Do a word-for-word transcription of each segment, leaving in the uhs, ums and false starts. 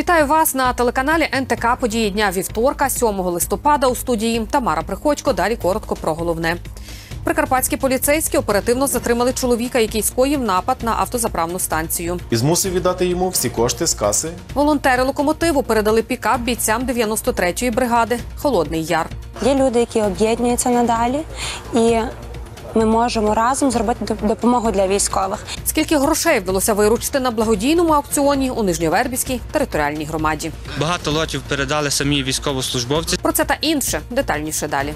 Вітаю вас на телеканалі ен те ка «Події дня» вівторка, сьомого листопада у студії Тамара Приходько. Далі коротко про головне. Прикарпатські поліцейські оперативно затримали чоловіка, який скоїв напад на автозаправну станцію. І змусив віддати йому всі кошти з каси. Волонтери «Локомотиву» передали пікап бійцям дев'яносто третьої бригади «Холодний Яр». Є люди, які об'єднуються надалі, і ми можемо разом зробити допомогу для військових. Скільки грошей вдалося виручити на благодійному аукціоні у Нижньовербівській територіальній громаді? Багато лотів передали самі військовослужбовці. Про це та інше детальніше далі.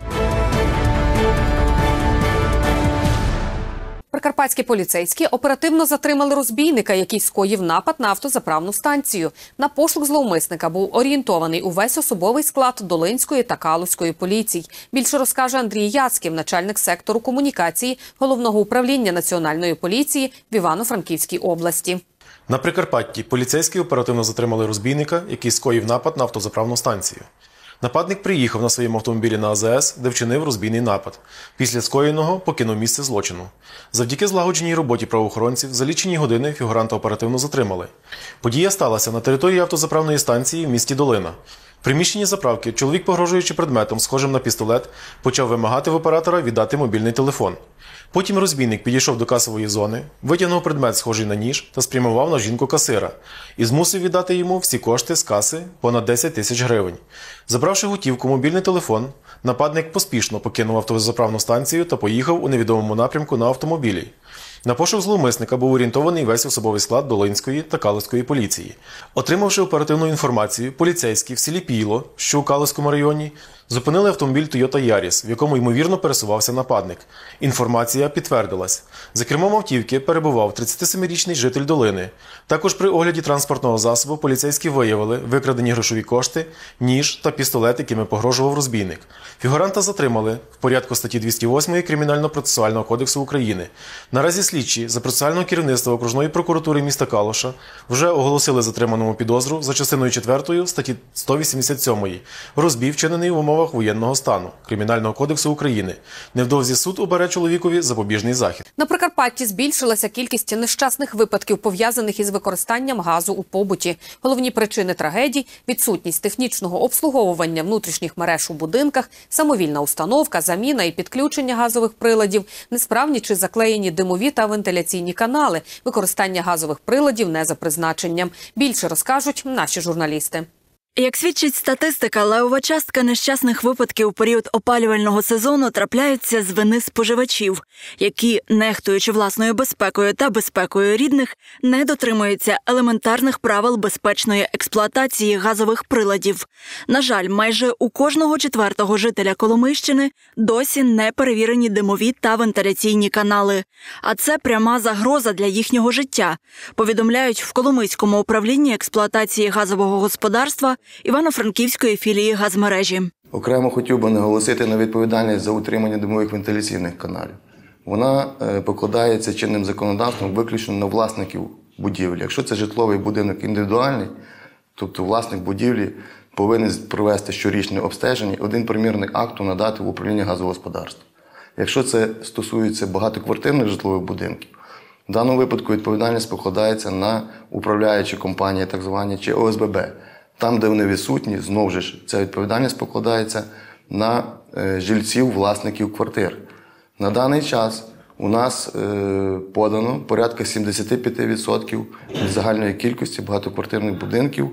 Прикарпатські поліцейські оперативно затримали розбійника, який скоїв напад на автозаправну станцію. На пошук зловмисника був орієнтований увесь особовий склад Долинської та Калузької поліцій. Більше розкаже Андрій Яцьків, начальник сектору комунікації Головного управління Національної поліції в Івано-Франківській області. На Прикарпатті поліцейські оперативно затримали розбійника, який скоїв напад на автозаправну станцію. Нападник приїхав на своєму автомобілі на а зе ес, де вчинив розбійний напад. Після скоєного покинув місце злочину. Завдяки злагодженій роботі правоохоронців за лічені години фігуранта оперативно затримали. Подія сталася на території автозаправної станції в місті Долина. В приміщенні заправки чоловік, погрожуючи предметом, схожим на пістолет, почав вимагати в оператора віддати мобільний телефон. Потім розбійник підійшов до касової зони, витягнув предмет, схожий на ніж, та спрямував на жінку-касира. І змусив віддати йому всі кошти з каси – понад десять тисяч гривень. Забравши готівку, мобільний телефон, нападник поспішно покинув автозаправну станцію та поїхав у невідомому напрямку на автомобілі. На пошук зловмисника був орієнтований весь особовий склад Долинської та Калузької поліції. Отримавши оперативну інформацію, поліцейські в селі Пійло, що у Калузькому районі, зупинили автомобіль Toyota Yaris, в якому, ймовірно, пересувався нападник. Інформація підтвердилась. За кермом автівки перебував тридцятисемирічний житель Долини. Також при огляді транспортного засобу поліцейські виявили викрадені грошові кошти, ніж та пістолет, якими погрожував розбійник. Фігуранта затримали в порядку статті двісті восьмої Кримінально-процесуального кодексу України. Наразі слідчі за процесуального керівництва окружної прокуратури міста Калуша вже оголосили затриманому підозру за частиною четвертою статті сто вісімдесят сьомої розбій, вчинений в умовах воєнного стану Кримінального кодексу України. Невдовзі суд обере чоловікові запобіжний захід. На Прикарпатті збільшилася кількість нещасних випадків, пов'язаних із використанням газу у побуті. Головні причини трагедій – відсутність технічного обслуговування внутрішніх мереж у будинках, самовільна установка, заміна і підключення газових приладів, несправні чи заклеєні димові та вентиляційні канали, використання газових приладів не за призначенням. Більше розкажуть наші журналісти. Як свідчить статистика, левова частка нещасних випадків у період опалювального сезону трапляються з вини споживачів, які, нехтуючи власною безпекою та безпекою рідних, не дотримуються елементарних правил безпечної експлуатації газових приладів. На жаль, майже у кожного четвертого жителя Коломийщини досі не перевірені димові та вентиляційні канали. А це пряма загроза для їхнього життя, повідомляють в Коломийському управлінні експлуатації газового господарства Івано-Франківської філії газмережі. Окремо хотів би наголосити на відповідальність за утримання димових вентиляційних каналів. Вона покладається чинним законодавством виключно на власників будівлі. Якщо це житловий будинок індивідуальний, тобто власник будівлі повинен провести щорічне обстеження і один примірник акту надати в управління газогосподарства. Якщо це стосується багатоквартирних житлових будинків, в даному випадку відповідальність покладається на управляючі компанії, так звані, чи о ес бе бе. Там, де вони відсутні, знову ж ця відповідальність покладається на е, жильців, власників квартир. На даний час у нас е, подано порядка сімдесят п'ять відсотків від загальної кількості багатоквартирних будинків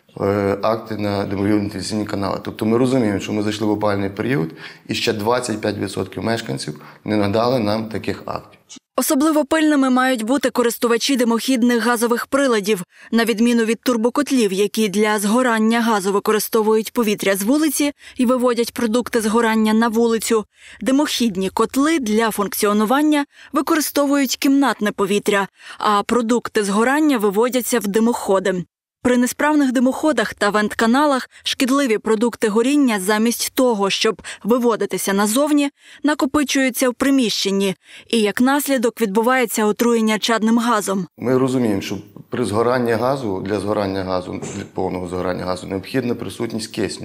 е, акти на димові вентиляційні канали. Тобто ми розуміємо, що ми зайшли в опалювальний період і ще двадцять п'ять відсотків мешканців не надали нам таких актів. Особливо пильними мають бути користувачі димохідних газових приладів, на відміну від турбокотлів, які для згорання газу використовують повітря з вулиці і виводять продукти згорання на вулицю. Димохідні котли для функціонування використовують кімнатне повітря, а продукти згорання виводяться в димоходи. При несправних димоходах та вентканалах шкідливі продукти горіння замість того, щоб виводитися назовні, накопичуються в приміщенні і, як наслідок, відбувається отруєння чадним газом. Ми розуміємо, що при згоранні газу, для згорання газу, для повного згорання газу, необхідна присутність кисню.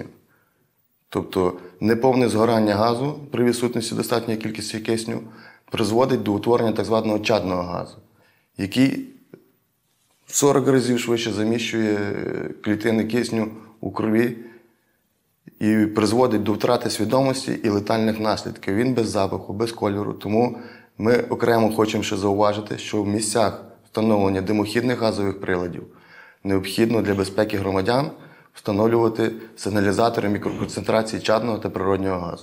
Тобто неповне згорання газу при відсутності достатньої кількості кисню призводить до утворення так званого чадного газу, який в сорок разів швидше заміщує клітини кисню у крові і призводить до втрати свідомості і летальних наслідків. Він без запаху, без кольору. Тому ми окремо хочемо ще зауважити, що в місцях встановлення димохідних газових приладів необхідно для безпеки громадян встановлювати сигналізатори мікроконцентрації чадного та природнього газу,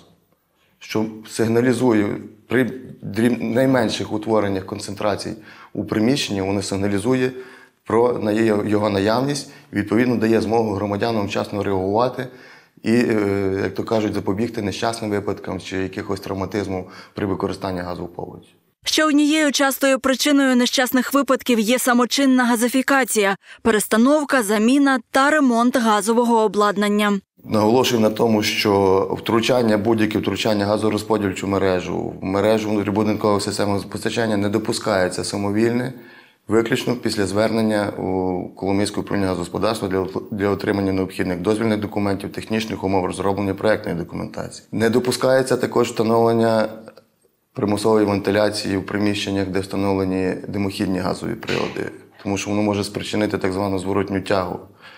що сигналізує при найменших утвореннях концентрацій у приміщенні, воно сигналізує про його наявність і, відповідно, дає змогу громадянам вчасно реагувати і, як то кажуть, запобігти нещасним випадкам чи якихось травматизму при використанні газу в побуті. Ще однією частою причиною нещасних випадків є самочинна газифікація, перестановка, заміна та ремонт газового обладнання. Наголошую на тому, що втручання, будь-яке втручання газорозподільчу мережу, в мережу внутрібудинкових систем постачання не допускається самовільне, виключно після звернення у Коломийське управління газогосподарства для, для отримання необхідних дозвільних документів, технічних умов розроблення проєктної документації. Не допускається також встановлення примусової вентиляції в приміщеннях, де встановлені димохідні газові прилади, тому що воно може спричинити так звану зворотню тягу.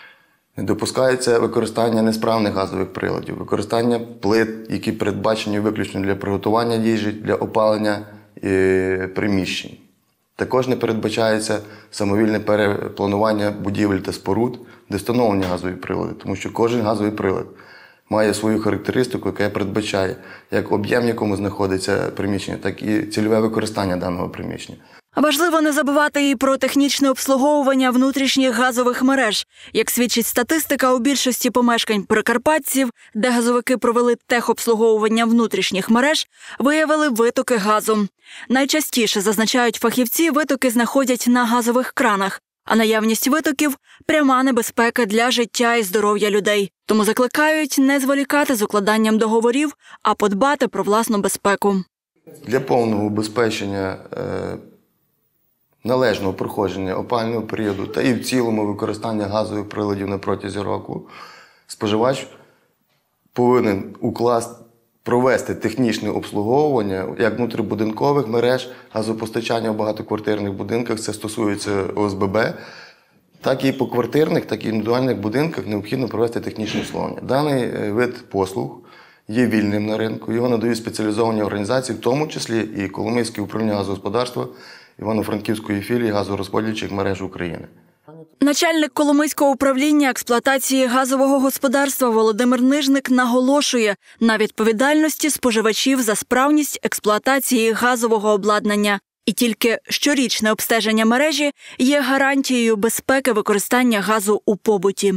Не допускається використання несправних газових приладів, використання плит, які передбачені виключно для приготування їжі, для опалення приміщень. Також не передбачається самовільне перепланування будівель та споруд, де встановлені газові прилади, тому що кожен газовий прилад має свою характеристику, яка передбачає як об'єм, в якому знаходиться приміщення, так і цільове використання даного приміщення. Важливо не забувати і про технічне обслуговування внутрішніх газових мереж. Як свідчить статистика, у більшості помешкань прикарпатців, де газовики провели техобслуговування внутрішніх мереж, виявили витоки газу. Найчастіше, зазначають фахівці, витоки знаходять на газових кранах, а наявність витоків – пряма небезпека для життя і здоров'я людей. Тому закликають не зволікати з укладанням договорів, а подбати про власну безпеку. Для повного убезпечення е, належного проходження опалювального періоду та і в цілому використання газових приладів на протязі року споживач повинен укласти, провести технічне обслуговування як внутрібудинкових мереж газопостачання в багатоквартирних будинках, це стосується О С Б Б, так і по квартирних, так і індивідуальних будинках необхідно провести технічне обслуговування. Даний вид послуг є вільним на ринку, його надають спеціалізовані організації, в тому числі і Коломийське управління газогосподарства Івано-Франківської філії газорозподільчих мереж України. Начальник Коломийського управління експлуатації газового господарства Володимир Нижник наголошує на відповідальності споживачів за справність експлуатації газового обладнання. І тільки щорічне обстеження мережі є гарантією безпеки використання газу у побуті.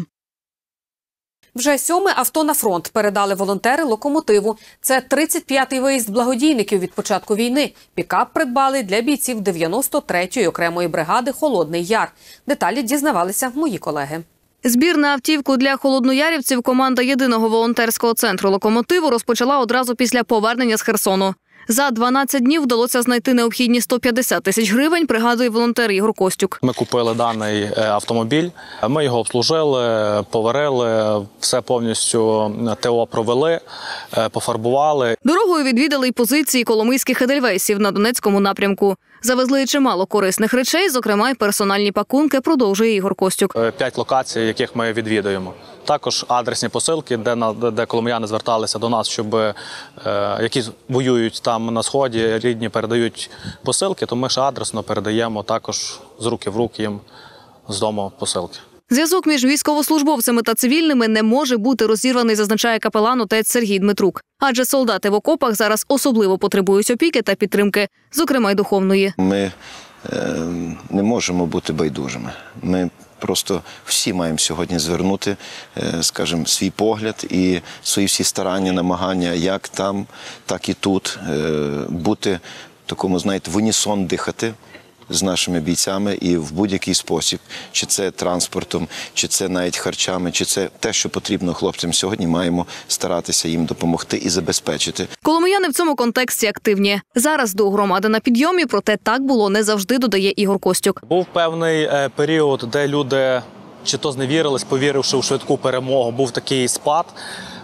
Вже сьоме авто на фронт передали волонтери «Локомотиву». Це тридцять п'ятий виїзд благодійників від початку війни. Пікап придбали для бійців дев'яносто третьої окремої бригади «Холодний Яр». Деталі дізнавалися мої колеги. Збір на автівку для холодноярівців команда єдиного волонтерського центру «Локомотиву» розпочала одразу після повернення з Херсону. За дванадцять днів вдалося знайти необхідні сто п'ятдесят тисяч гривень, пригадує волонтер Ігор Костюк. Ми купили даний автомобіль, ми його обслужили, поварили, все повністю Т О провели, пофарбували. Дорогою відвідали й позиції коломийських едельвейсів на Донецькому напрямку. Завезли чимало корисних речей, зокрема й персональні пакунки, продовжує Ігор Костюк. П'ять локацій, яких ми відвідуємо. Також адресні посилки, де, де коломияни зверталися до нас, щоб е, які воюють там на Сході, рідні передають посилки, то ми ще адресно передаємо також з руки в руки їм з дому посилки. Зв'язок між військовослужбовцями та цивільними не може бути розірваний, зазначає капелан отець Сергій Дмитрук. Адже солдати в окопах зараз особливо потребують опіки та підтримки, зокрема й духовної. Ми е, не можемо бути байдужими. Ми просто всі маємо сьогодні звернути, е, скажімо, свій погляд і свої всі старання, намагання, як там, так і тут, е, бути в такому, знаєте, в унісон дихати з нашими бійцями і в будь-який спосіб, чи це транспортом, чи це навіть харчами, чи це те, що потрібно хлопцям сьогодні, маємо старатися їм допомогти і забезпечити. Коломияни в цьому контексті активні. Зараз до громади на підйомі, проте так було не завжди, додає Ігор Костюк. Був певний період, де люди чи то зневірились, повіривши у швидку перемогу, був такий спад.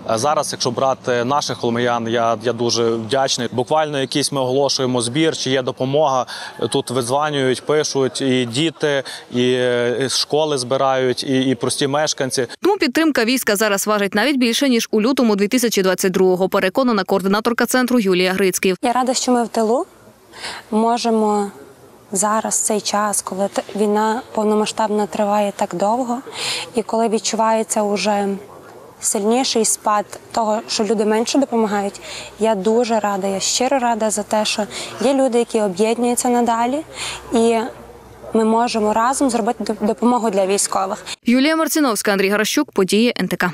Зараз, якщо брати наших холмиян, я, я дуже вдячний. Буквально якийсь ми оголошуємо збір, чи є допомога. Тут видзванюють, пишуть і діти, і школи збирають, і, і прості мешканці. Тому підтримка війська зараз важить навіть більше, ніж у лютому дві тисячі двадцять другого, переконана координаторка центру Юлія Грицьків. Я рада, що ми в тилу можемо зараз, цей час, коли війна повномасштабна триває так довго, і коли відчувається вже сильніший спад того, що люди менше допомагають, я дуже рада, я щиро рада за те, що є люди, які об'єднуються надалі, і ми можемо разом зробити допомогу для військових. Юлія Марціновська, Андрій Гаращук, події ен те ка.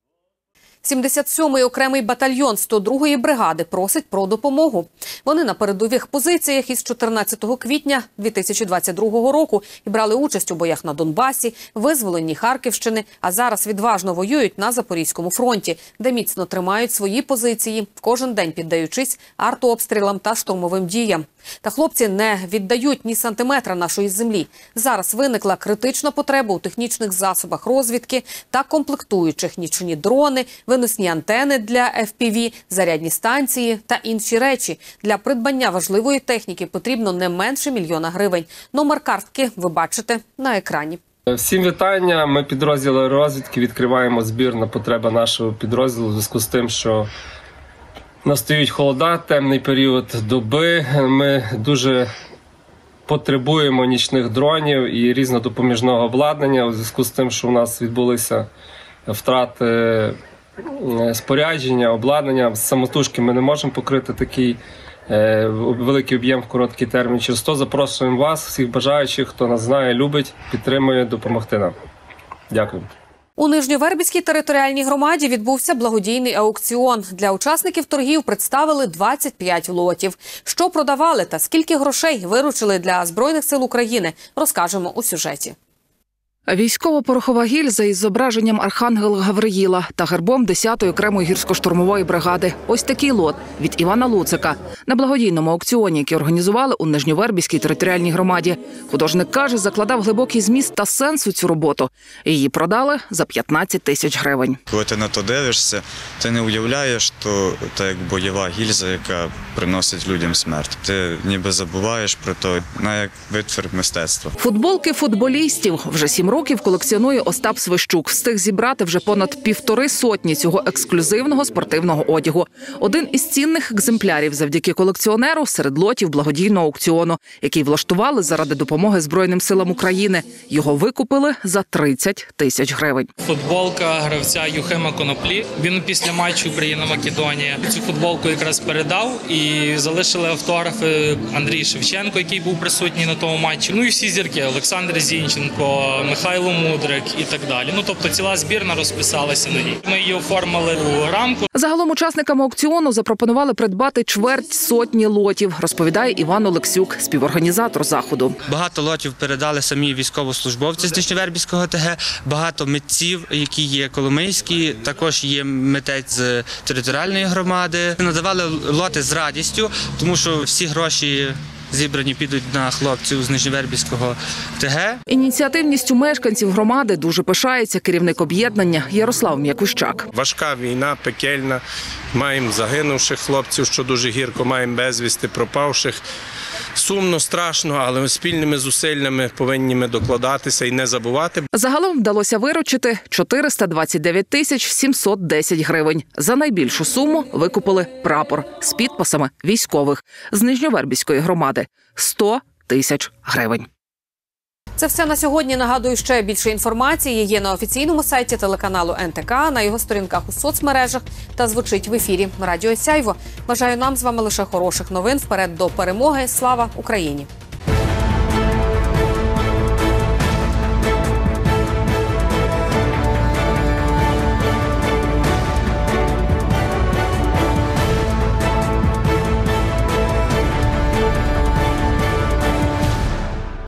сімдесят сьомий окремий батальйон сто другої бригади просить про допомогу. Вони на передових позиціях із чотирнадцятого квітня дві тисячі двадцять другого року і брали участь у боях на Донбасі, визволенні Харківщини, а зараз відважно воюють на Запорізькому фронті, де міцно тримають свої позиції, кожен день піддаючись артобстрілам та штурмовим діям. Та хлопці не віддають ні сантиметра нашої землі. Зараз виникла критична потреба у технічних засобах розвідки та комплектуючих: нічні дрони, виносні антени для еф пі ві, зарядні станції та інші речі. Для придбання важливої техніки потрібно не менше мільйона гривень. Номер картки ви бачите на екрані. Всім вітання. Ми підрозділи розвідки відкриваємо збір на потреби нашого підрозділу у зв'язку з тим, що настають холода, темний період доби. Ми дуже потребуємо нічних дронів і різного допоміжного обладнання у зв'язку з тим, що у нас відбулися втрати спорядження, обладнання. Самотужки ми не можемо покрити такий е, великий об'єм в короткий термін. Через то запрошуємо вас, всіх бажаючих, хто нас знає, любить, підтримує, допомогти нам. Дякую. У Нижньовербівській територіальній громаді відбувся благодійний аукціон. Для учасників торгів представили двадцять п'ять лотів. Що продавали та скільки грошей виручили для Збройних сил України, розкажемо у сюжеті. Військово-порохова гільза із зображенням Архангела Гавриїла та гербом десятої окремої гірсько-штурмової бригади. Ось такий лот від Івана Луцика на благодійному аукціоні, який організували у Нижньовербівській територіальній громаді. Художник каже, закладав глибокий зміст та сенс у цю роботу. Її продали за п'ятнадцять тисяч гривень. Коли ти на то дивишся, ти не уявляєш, то це як бойова гільза, яка приносить людям смерть. Ти ніби забуваєш про то, на як витвір мистецтва. Футболки футболістів вже сім років колекціонує Остап Свищук. Встиг зібрати вже понад півтори сотні цього ексклюзивного спортивного одягу. Один із цінних екземплярів завдяки колекціонеру серед лотів благодійного аукціону, який влаштували заради допомоги Збройним силам України. Його викупили за тридцять тисяч гривень. Футболка гравця Юхима Коноплі. Він після матчу Україна-Македонія цю футболку якраз передав і залишили автографи Андрій Шевченко, який був присутній на тому матчі. Ну і всі зірки: Олександр Зінченко, Михайло Мудрик і так далі. Ну, тобто ціла збірна розписалася на ній. Ми її оформили у рамку. Загалом учасникам аукціону запропонували придбати чверть сотні лотів, розповідає Іван Олексюк, співорганізатор заходу. Багато лотів передали самі військовослужбовці з Нижньовербівського те ге, багато митців, які є коломийські, також є митець з територіальної громади. Надавали лоти з радістю, тому що всі гроші зібрані підуть на хлопців з Нижньовербівського те ге. Ініціативністю мешканців громади дуже пишається керівник об'єднання Ярослав М'якущак. Важка війна, пекельна. Маємо загинувших хлопців, що дуже гірко, маємо безвісти пропавших. Сумно, страшно, але спільними зусиллями повинні ми докладатися і не забувати. Загалом вдалося виручити чотириста двадцять дев'ять тисяч сімсот десять гривень. За найбільшу суму викупили прапор з підписами військових з Нижньовербівської громади – сто тисяч гривень. Це все на сьогодні. Нагадую, ще більше інформації є на офіційному сайті телеканалу ен те ка, на його сторінках у соцмережах та звучить в ефірі Радіо Сяйво. Бажаю нам з вами лише хороших новин. Вперед до перемоги. Слава Україні!